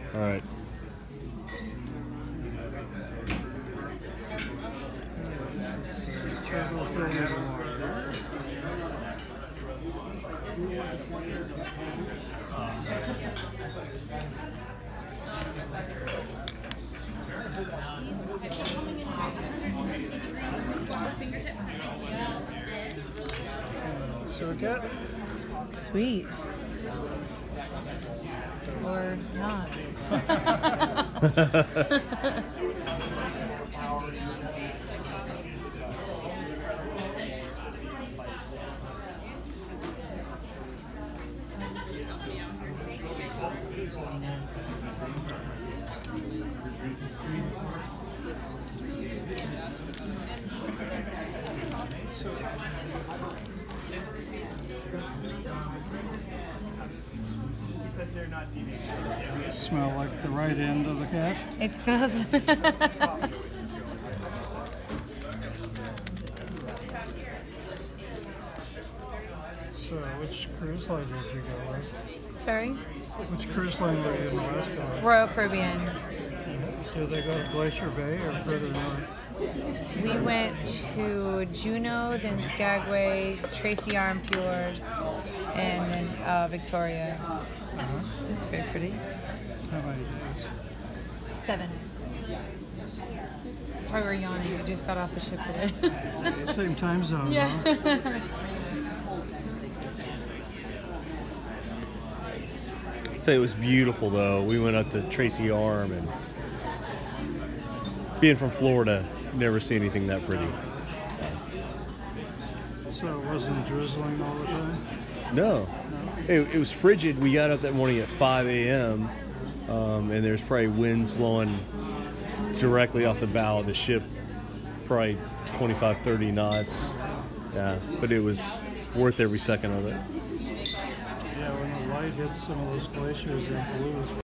All right. Circuit? Sweet. Or not. Smell like the right end of the catch. It smells. So, which cruise line did you go with? Sorry? Which cruise line were you in the West Coast? Royal Caribbean. Did they go to Glacier Bay or further north? We went to Juneau, then Skagway, Tracy Arm Fjord, and then Victoria. It's very pretty. How many days? 7. That's why we're yawning. We just got off the ship today. Same time zone, Yeah. huh? I'd say it was beautiful though. We went up to Tracy Arm, and being from Florida, never see anything that pretty. So it wasn't drizzling all the time? No. It was frigid. We got up that morning at 5 a.m. And there's probably winds blowing directly off the bow of the ship, probably 25, 30 knots. Yeah, but it was worth every second of it. Yeah, when the light hits some of those glaciers, they're blue as